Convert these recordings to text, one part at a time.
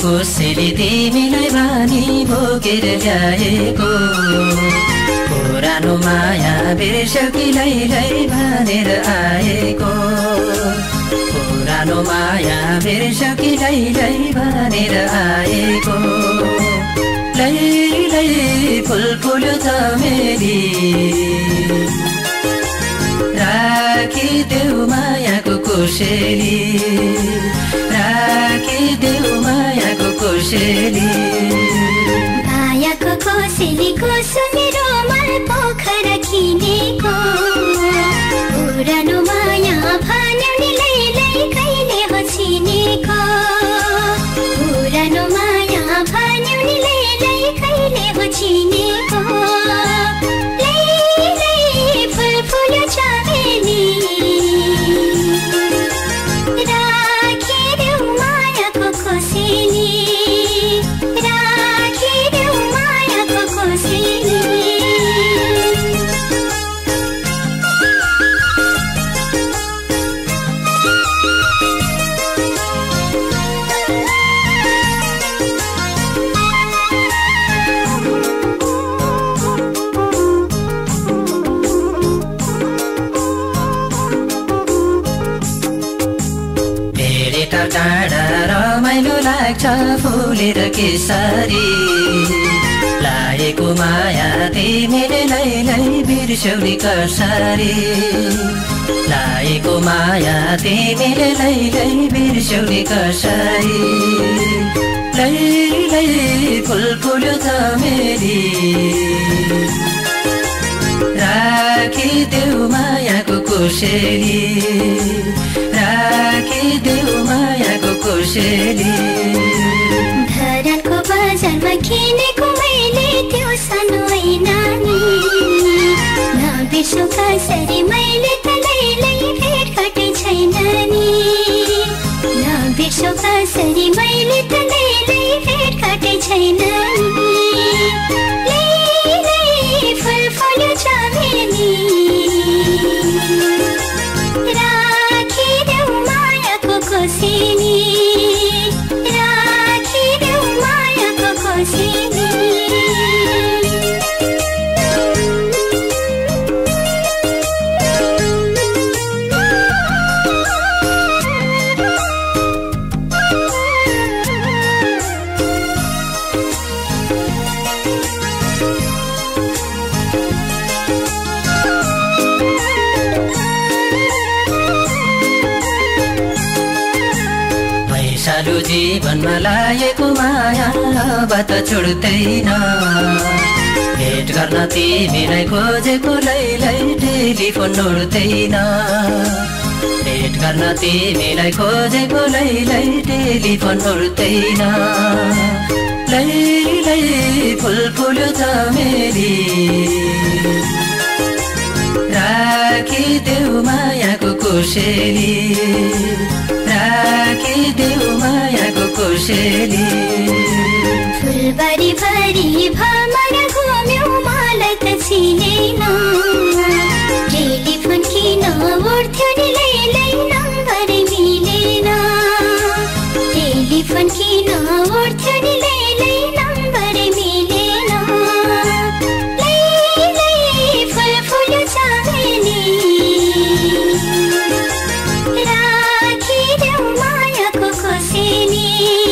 कोसेली तिमीलाई बानी बोकेर ल्याएको पुरानो माया बिर्स्यौ कि लैलै भनेर आएको पुरानो माया बिर्स्यौ कि लैलै भनेर आएको लैलै फुल फुल्यो चमेली राखिदेऊ मायाको कोसेली राखिदेऊ मायाको कोसेली मायाको कोसेलीको सुनेरो मन पोखरा किनेको पुरानो माया भन्यो नि लैलै कहिले हो चिनेको पुरानो माया भन्यो नि लैलै कहिले हो चिनेको लैलै फुल फुल्यो चमेली राखिदेऊ मायाको कोसेली राखिदेऊ मायाको कोसेली टाढा रमाइलो लाग्छ फुलेर केसरी लागेको माया तिमीले लैलै बिर्स्यौ नि कसरी लागेको माया तिमीले लैलै बिर्स्यौ नि कसरी लैलै फुल फुल्यो चमेली राखिदेऊ मायाको कोसेली राखिदेऊ मायाको कोसेली धरानको बजारमा किनेको मैले त्यो सानो नानी नबिर्सौ कसरी मैले त लैलै भेट घटे छैन नि नबिर्सौ कसरी मैले त लैलै भेट घटे छैन नि लैलै फुल फुल्यो चमेली राखिदेऊ मायाको कोसेली राखिदेऊ मायाको कोसेली सालो जीवनमा लागेको माया अब त छुट्दैन भेट गर्न तिमीलाई खोजेको लैलै टेलिफोन उड्दैन भेट गर्न तिमीलाई खोजेको लैलै टेलिफोन उड्दैन लैलै फुल फुल्यो चमेली राखिदेऊ मायाको कोसेली राखिदेऊ मायाको कोसेली फुलबारी भरी भमर घुम्यौ मलाई त चिनेन टेलिफोन किन उड्थ्यो नि लैलै नम्बर मिलेन टेलिफोन किन उड्थ्यो नि लैलै नम्बर मिलेन लैलै फुल फुल्यो चमेली राखिदेऊ मायाको कोसेली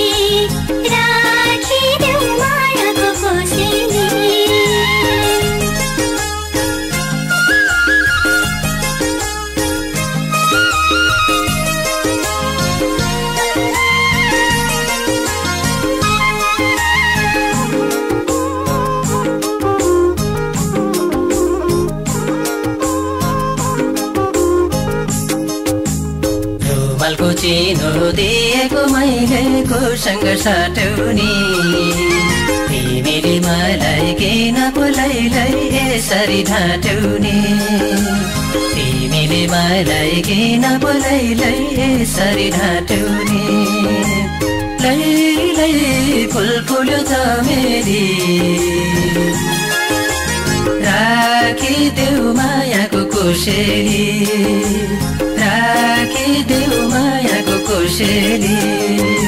राखिदेऊ मायाको कोसेली रुमालको चिनो दिएको मैले कोसँग साटौनी तिमीले मलाई किन पो लैलै यसरी ढाँट्यौनी तिमीले मलाई किन पो लैलै यसरी ढाँट्यौनी लैलै फुल फुल्यो चमेली राखिदेऊ मायाको कोसेली राखिदेऊ मायाको कोसेली